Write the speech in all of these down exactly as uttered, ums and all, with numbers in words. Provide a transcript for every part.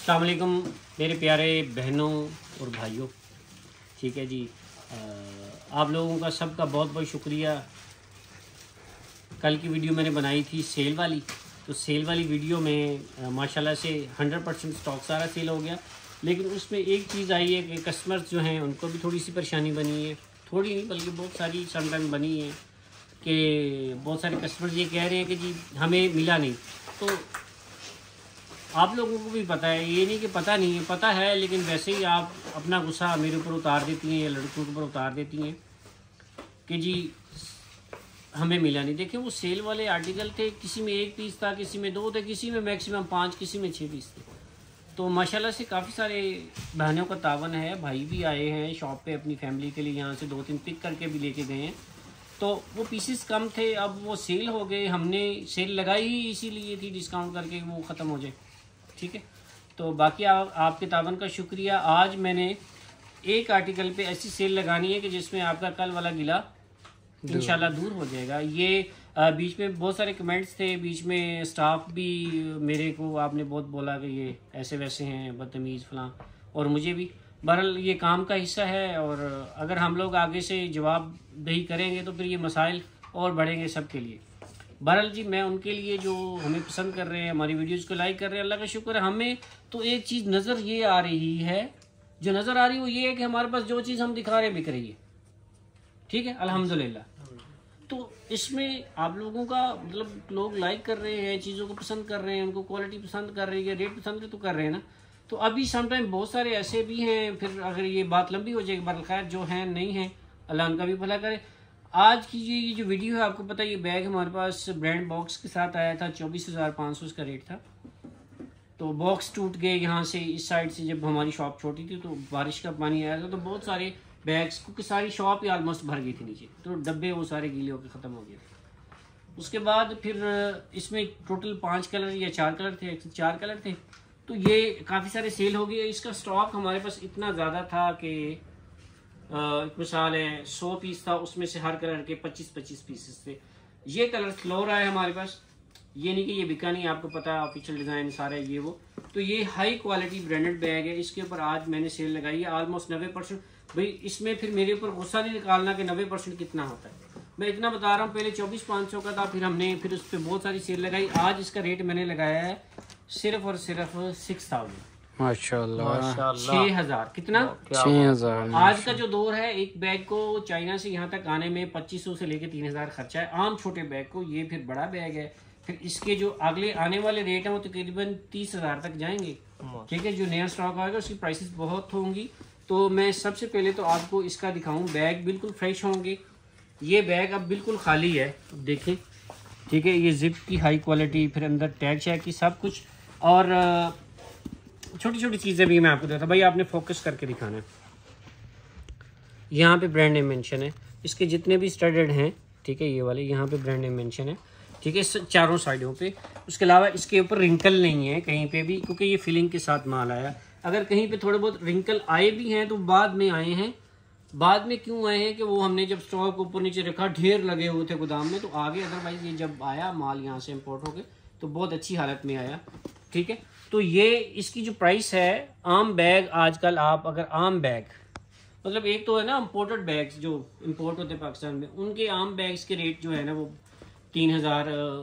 अस्सलाम वालेकुम मेरे प्यारे बहनों और भाइयों। ठीक है जी, आप लोगों का सबका बहुत बहुत शुक्रिया। कल की वीडियो मैंने बनाई थी सेल वाली, तो सेल वाली वीडियो में माशाल्लाह से हंड्रेड परसेंट स्टॉक सारा सेल हो गया। लेकिन उसमें एक चीज़ आई है कि कस्टमर्स जो हैं उनको भी थोड़ी सी परेशानी बनी है, थोड़ी नहीं बल्कि बहुत सारी समटाइम बनी है कि बहुत सारे कस्टमर्स ये कह रहे हैं कि जी हमें मिला नहीं। तो आप लोगों को भी पता है, ये नहीं कि पता नहीं है, पता है, लेकिन वैसे ही आप अपना गुस्सा मेरे ऊपर उतार देती हैं या लड़कों के ऊपर उतार देती हैं कि जी हमें मिला नहीं। देखिए वो सेल वाले आर्टिकल थे, किसी में एक पीस था, किसी में दो थे, किसी में मैक्सिमम पाँच, किसी में छः पीस थे। तो माशाल्लाह से काफ़ी सारे बहनों का तावन है, भाई भी आए हैं शॉप पे अपनी फैमिली के लिए, यहाँ से दो तीन पिक करके भी लेके गए हैं। तो वो पीसेस कम थे, अब वो सेल हो गए। हमने सेल लगाई ही इसीलिए थी डिस्काउंट करके वो ख़त्म हो जाए। ठीक है, तो बाकी आ, आपके तावन का शुक्रिया। आज मैंने एक आर्टिकल पे ऐसी सेल लगानी है कि जिसमें आपका कल वाला गिला इंशाल्लाह दूर हो जाएगा। ये आ, बीच में बहुत सारे कमेंट्स थे, बीच में स्टाफ भी मेरे को आपने बहुत बोला कि ये ऐसे वैसे हैं, बदतमीज़ फलां, और मुझे भी। बहरहाल ये काम का हिस्सा है, और अगर हम लोग आगे से जवाब दही करेंगे तो फिर ये मसाइल और बढ़ेंगे सबके लिए। बहरहाल जी मैं उनके लिए जो हमें पसंद कर रहे हैं, हमारी वीडियोज़ को लाइक कर रहे हैं, अल्लाह का शुक्र है। हमें तो एक चीज़ नज़र ये आ रही है, जो नज़र आ रही है वो ये है कि हमारे पास जो चीज़ हम दिखा रहे हैं बिक रही है। ठीक है, अल्हम्दुलिल्लाह। तो इसमें आप लोगों का मतलब लोग लाइक कर रहे हैं, चीज़ों को पसंद कर रहे हैं, उनको क्वालिटी पसंद कर रही है, रेट पसंद तो कर रहे हैं ना। तो अभी समटाइम बहुत सारे ऐसे भी हैं, फिर अगर ये बात लंबी हो जाएगी, बहरहाल खैर जो हैं नहीं हैं अल्लाह उनका भी भला करे। आज की ये जो वीडियो है, आपको पता है ये बैग हमारे पास ब्रांड बॉक्स के साथ आया था, चौबीस हज़ार पाँच सौ इसका रेट था। तो बॉक्स टूट गए यहाँ से, इस साइड से जब हमारी शॉप छोटी थी तो बारिश का पानी आया था, तो बहुत सारे बैग्स, क्योंकि सारी शॉप ही ऑलमोस्ट भर गई थी नीचे, तो डब्बे वो सारे गीले होकर ख़त्म हो गए। उसके बाद फिर इसमें टोटल पाँच कलर या चार कलर थे, चार कलर थे, तो ये काफ़ी सारे सेल हो गए। इसका स्टॉक हमारे पास इतना ज़्यादा था कि एक मिसाल है सौ पीस था, उसमें से हर कलर के पच्चीस पच्चीस पीसेस थे। ये कलर फ्लो रहा है हमारे पास, ये नहीं कि ये बिका नहीं, आपको पता है ऑफिशियल डिज़ाइन सारे ये वो। तो ये हाई क्वालिटी ब्रांडेड बैग है, इसके ऊपर आज मैंने सेल लगाई है ऑलमोस्ट नब्बे परसेंट। भाई इसमें फिर मेरे ऊपर गुस्सा नहीं निकालना कि नब्बे परसेंट कितना होता है, मैं इतना बता रहा हूँ। पहले चौबीस पाँच सौ का था, फिर हमने फिर उस पर बहुत सारी सेल लगाई। आज इसका रेट मैंने लगाया है सिर्फ और सिर्फ सिक्स थाउजेंड माशाल्लाह, छः हजार कितना छः हजार आज का जो दौर है, एक बैग को चाइना से यहाँ तक आने में पच्चीस सौ से लेके तीन हजार खर्चा है आम छोटे बैग को। ये फिर बड़ा बैग है, फिर इसके जो अगले आने वाले रेट है वो तकरीबन तीस हजार तक जाएंगे। ठीक है, जो नया स्टॉक आएगा उसकी प्राइसेस बहुत होंगी। तो मैं सबसे पहले तो आपको इसका दिखाऊं, बैग बिल्कुल फ्रेश होंगे। ये बैग अब बिल्कुल खाली है, देखें। ठीक है, ये जिप की हाई क्वालिटी, फिर अंदर टैग शैग की सब कुछ, और छोटी छोटी चीज़ें भी मैं आपको देता। भाई आपने फोकस करके दिखाना है। यहाँ पे ब्रांड नेम मेंशन है, इसके जितने भी स्टडेड हैं, ठीक है, ये वाले यहाँ पे ब्रांड नेम मेंशन है। ठीक है, चारों साइडों पे। उसके अलावा इसके ऊपर रिंकल नहीं है कहीं पे भी, क्योंकि ये फिलिंग के साथ माल आया। अगर कहीं पे थोड़े बहुत रिंकल आए भी हैं तो बाद में आए हैं। बाद में क्यों आए हैं कि वो हमने जब स्टॉक ऊपर नीचे रखा, ढेर लगे हुए थे गोदाम में, तो आगे अदरवाइज ये जब आया माल यहाँ से इम्पोर्ट होके तो बहुत अच्छी हालत में आया। ठीक है, तो ये इसकी जो प्राइस है, आम बैग आजकल आप अगर आम बैग मतलब एक तो है ना इम्पोर्टेड बैग्स जो इम्पोर्ट होते हैं पाकिस्तान में, उनके आम बैग्स के रेट जो है ना वो तीन हज़ार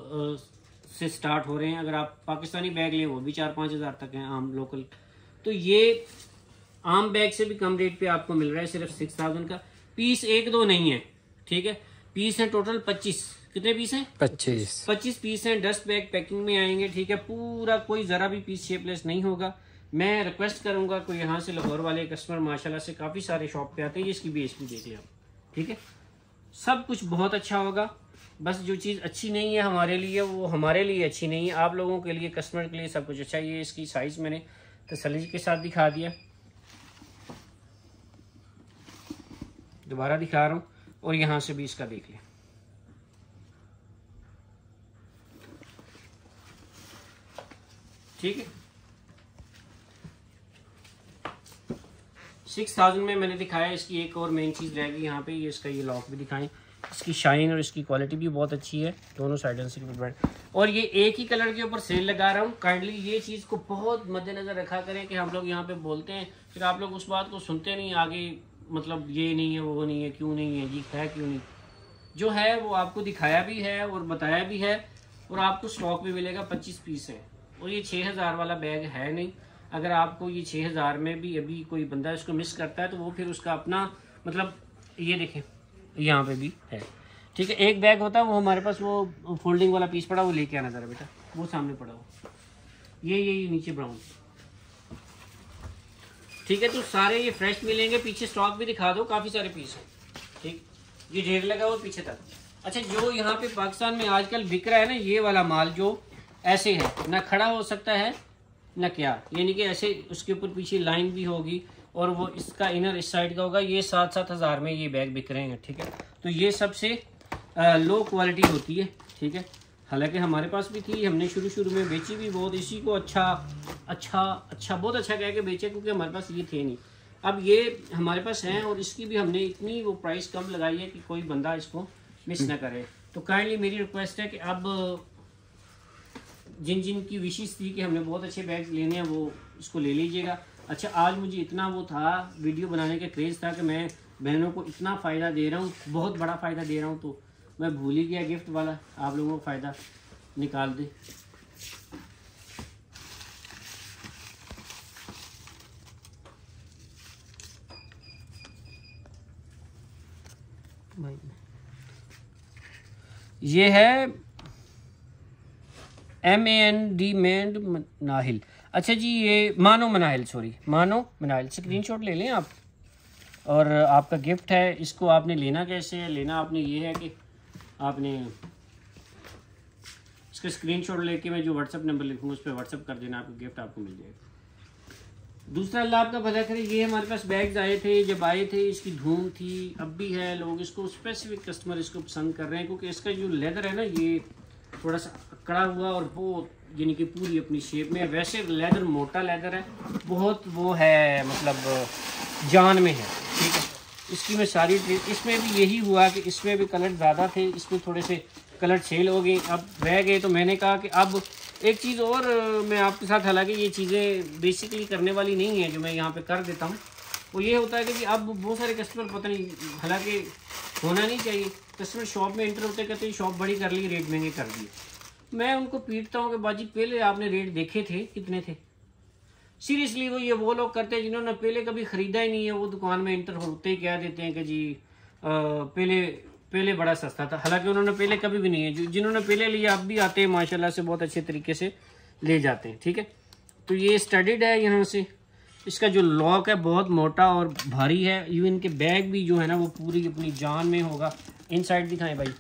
से स्टार्ट हो रहे हैं। अगर आप पाकिस्तानी बैग लें वो भी चार पाँच हज़ार तक हैं आम लोकल। तो ये आम बैग से भी कम रेट पे आपको मिल रहा है, सिर्फ सिक्स थाउजेंड का। पीस एक दो नहीं है, ठीक है, पीस है टोटल पच्चीस। कितने पीस हैं? पच्चीस पच्चीस पीस हैं। डस्ट बैग पैकिंग में आएंगे। ठीक है, पूरा कोई ज़रा भी पीस शेपलेस नहीं होगा। मैं रिक्वेस्ट करूंगा कोई यहाँ से लाहौर वाले कस्टमर माशाल्लाह से काफ़ी सारे शॉप पे आते हैं, इसकी बेस भी देख लें आप। ठीक है, सब कुछ बहुत अच्छा होगा। बस जो चीज़ अच्छी नहीं है हमारे लिए, वो हमारे लिए अच्छी नहीं है, आप लोगों के लिए, कस्टमर के लिए सब कुछ अच्छा। ये इसकी साइज़ मैंने तसल्ली के साथ दिखा दिया, दोबारा दिखा रहा हूँ, और यहाँ से भी इसका देख लें। ठीक है, सिक्स थाउजेंड में मैंने दिखाया। इसकी एक और मेन चीज़ रहेगी यहाँ पे, ये इसका ये लॉक भी दिखाएं। इसकी शाइन और इसकी क्वालिटी भी बहुत अच्छी है, दोनों साइडों से। और ये एक ही कलर के ऊपर सेल लगा रहा हूँ। काइंडली ये चीज़ को बहुत मद्देनजर रखा करें कि हम लोग यहाँ पे बोलते हैं फिर आप लोग उस बात को सुनते नहीं आगे, मतलब ये नहीं है वो नहीं है, क्यों नहीं है जी, है क्यों नहीं। जो है वो आपको दिखाया भी है और बताया भी है और आपको स्टॉक भी मिलेगा। पच्चीस पीस है और ये छः हज़ार वाला बैग है नहीं। अगर आपको ये छः हज़ार में भी अभी कोई बंदा इसको मिस करता है तो वो फिर उसका अपना मतलब, ये देखें यहाँ पे भी है, ठीक है। एक बैग होता है वो हमारे पास, वो फोल्डिंग वाला पीस पड़ा, वो लेके आना ज़रा बेटा, वो सामने पड़ा हो, ये ये ये नीचे ब्राउन, ठीक है। तो सारे ये फ्रेश मिलेंगे। पीछे स्टॉक भी दिखा दो, काफ़ी सारे पीस हैं, ठीक। ये ढेर लगा हुआ पीछे तक। अच्छा, जो यहाँ पे पाकिस्तान में आजकल बिक रहा है ना, ये वाला माल जो ऐसे है, ना खड़ा हो सकता है ना क्या, यानी कि ऐसे उसके ऊपर पीछे लाइन भी होगी और वो इसका इनर इस साइड का होगा। ये सात सात हज़ार में ये बैग बिक रहे हैं, ठीक है। तो ये सबसे लो क्वालिटी होती है, ठीक है। हालांकि हमारे पास भी थी, हमने शुरू शुरू में बेची भी बहुत, इसी को अच्छा अच्छा अच्छा बहुत अच्छा कह के बेचे, क्योंकि हमारे पास ये थे नहीं। अब ये हमारे पास हैं और इसकी भी हमने इतनी वो प्राइस कम लगाई है कि कोई बंदा इसको मिस ना करे। तो काइंडली मेरी रिक्वेस्ट है कि अब जिन जिन की विशेष थी कि हमने बहुत अच्छे बैग लेने हैं वो इसको ले लीजिएगा। अच्छा, आज मुझे इतना वो था, वीडियो बनाने का क्रेज़ था कि मैं बहनों को इतना फ़ायदा दे रहा हूँ, बहुत बड़ा फ़ायदा दे रहा हूँ, तो मैं भूल ही गया गिफ्ट वाला। आप लोगों को फ़ायदा निकाल दे। ये है M A N D Mand Manahil. अच्छा जी, ये मानो मनाहिल, सॉरी मानो मनाहिल। स्क्रीनशॉट ले लें आप, और आपका गिफ्ट है। इसको आपने लेना कैसे है? लेना आपने ये है कि आपने इसका स्क्रीनशॉट लेके मैं जो व्हाट्सअप नंबर लिखूँगा उस पर व्हाट्सअप कर देना, आपका गिफ्ट आपको मिल जाएगा। दूसरा, अल्लाह आपका भला करे, ये हमारे पास बैग्स आए थे, जब आए थे इसकी धूम थी, अब भी है। लोग इसको स्पेसिफिक कस्टमर इसको पसंद कर रहे हैं क्योंकि इसका जो लेदर है ना, ये थोड़ा सा अकड़ा हुआ और बहुत, यानी कि पूरी अपनी शेप में। वैसे लेदर मोटा लेदर है, बहुत वो है, मतलब जान में है, ठीक है। इसकी मैं सारी, इसमें भी यही हुआ कि इसमें भी कलर ज़्यादा थे, इसमें थोड़े से कलर सेल हो गए, अब रह गए। तो मैंने कहा कि अब एक चीज़ और मैं आपके साथ, हालांकि ये चीज़ें बेसिकली करने वाली नहीं है, जो मैं यहाँ पे कर देता हूँ, वो ये होता है कि अब बहुत सारे कस्टमर, पता नहीं, हालांकि होना नहीं चाहिए, कस्टमर शॉप में एंटर होते कहते हैं शॉप बड़ी कर ली, रेट महंगे कर दिए। मैं उनको पीटता हूँ कि बाजी पहले आपने रेट देखे थे कितने थे? सीरियसली वो ये वो लोग करते हैं जिन्होंने पहले कभी ख़रीदा ही नहीं है, वो दुकान में एंटर होते ही कह देते हैं कि जी आ, पहले पहले बड़ा सस्ता था, हालांकि उन्होंने पहले कभी भी नहीं है। जो जिन्होंने पहले लिया अब भी आते हैं माशाल्लाह से, बहुत अच्छे तरीके से ले जाते हैं, ठीक है। तो ये स्टडीड है यहाँ से, इसका जो लॉक है बहुत मोटा और भारी है। इवन के बैग भी जो है ना वो पूरी अपनी जान में होगा। इनसाइड दिखाएं भाई,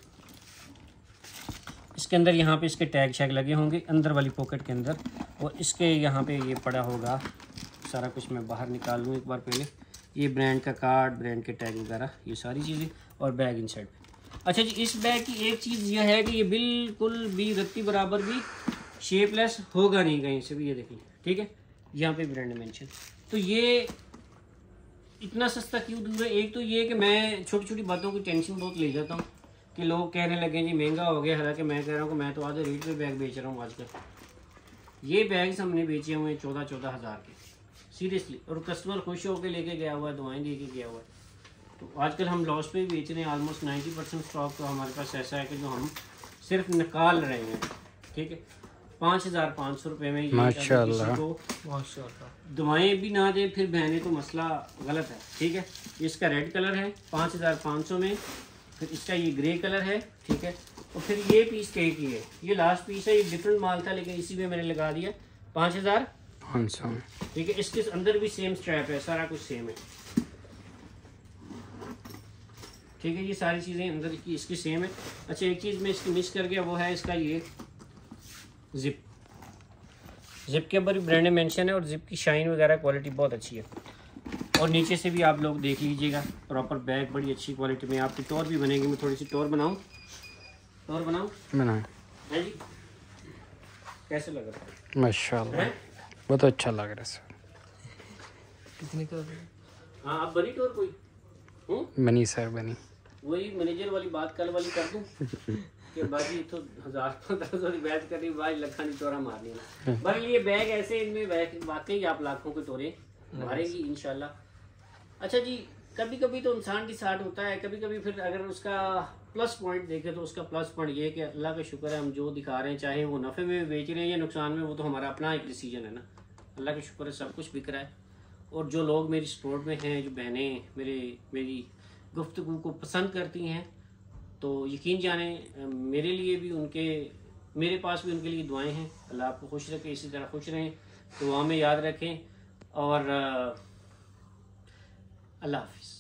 इसके अंदर यहाँ पे इसके टैग शैग लगे होंगे अंदर वाली पॉकेट के अंदर, और इसके यहाँ पे ये पड़ा होगा सारा कुछ। मैं बाहर निकाल लूँ एक बार पहले, ये ब्रांड का कार्ड, ब्रांड के टैग वगैरह, ये सारी चीज़ें, और बैग इनसाइड। अच्छा जी, इस बैग की एक चीज़ यह है कि ये बिल्कुल भी रत्ती बराबर भी शेपलेस होगा नहीं कहीं से भी, ये देखिए, ठीक है। यहाँ पे ब्रांड मेंशन। तो ये इतना सस्ता क्यों दूर है? एक तो ये कि मैं छोटी छोटी बातों की टेंशन बहुत ले जाता हूँ कि लोग कहने लगे जी महंगा हो गया, हालांकि मैं कह रहा हूँ कि मैं तो आधे रेट पे बैग बेच रहा हूँ आजकल। ये बैग्स हमने बेचे हुए हैं चौदह चौदह हज़ार के, सीरियसली, और कस्टमर खुश होकर लेके गया हुआ है, दुआएं दे के गया हुआ है। तो आजकल हम लॉस पे बेच रहे हैं। ऑलमोस्ट नाइन्टी परसेंट स्टॉक तो हमारे पास ऐसा है कि जो हम सिर्फ निकाल रहे हैं, ठीक है। पाँच हज़ार पाँच सौ रुपये में ये माशाल्लाह, किसी को माशाल्लाह दुआएं भी ना दे फिर बहने तो मसला गलत है, ठीक है। इसका रेड कलर है पाँच हज़ार पाँच सौ में, फिर इसका ये ग्रे कलर है, ठीक है। और फिर ये पीस कई की है, ये लास्ट पीस है, ये डिफरेंट माल था लेकिन इसी में मैंने लगा दिया पाँच हज़ार पाँच सौ, ठीक है। इसके अंदर भी सेम स्ट्रैप है, सारा कुछ सेम है, ठीक है। ये सारी चीज़ें अंदर की इसकी सेम है। अच्छा, एक चीज़ मैं इसकी मिस कर गया, वो है इसका ये जिप। जिप के ऊपर भी ब्रांड मेंशन है और जिप की शाइन वगैरह क्वालिटी बहुत अच्छी है। और नीचे से भी आप लोग देख लीजिएगा, प्रॉपर बैग बड़ी अच्छी क्वालिटी में। आपकी टोर भी बनेगी, मैं थोड़ी सी टोर बनाऊं, टोर बनाऊं बनाए है जी। कैसे लग रहा है? माशाल्लाह, बहुत अच्छा लग रहा है सर। कितने का? हाँ, आप बनी टोर कोई? हूँ बनी सर, बनी। वही मैनेजर वाली बात कल वाली कर दूं? कि बाजी तो हजार पंद्रह सौ की बैच करी बाज लखा नहीं तोरा मारनी ना। पर ये बैग ऐसे इनमें वाकई आप लाखों के तोरे मारेगी इंशाल्लाह। अच्छा जी, कभी कभी तो इंसान डिसाइड होता है, कभी कभी फिर अगर उसका प्लस पॉइंट देखें तो उसका प्लस पॉइंट ये है कि अल्लाह का शुक्र है हम जो दिखा रहे हैं, चाहे वो नफ़े में बेच रहे हैं या नुकसान में, वो तो हमारा अपना एक डिसीजन है ना। अल्लाह का शुक्र है सब कुछ बिक रहा है। और जो लोग मेरी सपोर्ट में हैं, जो बहनें मेरे मेरी गुफ्तगू को पसंद करती हैं, तो यकीन जाने मेरे लिए भी उनके मेरे पास भी उनके लिए दुआएं हैं। अल्लाह आपको खुश रखे, इसी तरह खुश रहें, दुआ में याद रखें। और अल्लाह हाफिज़।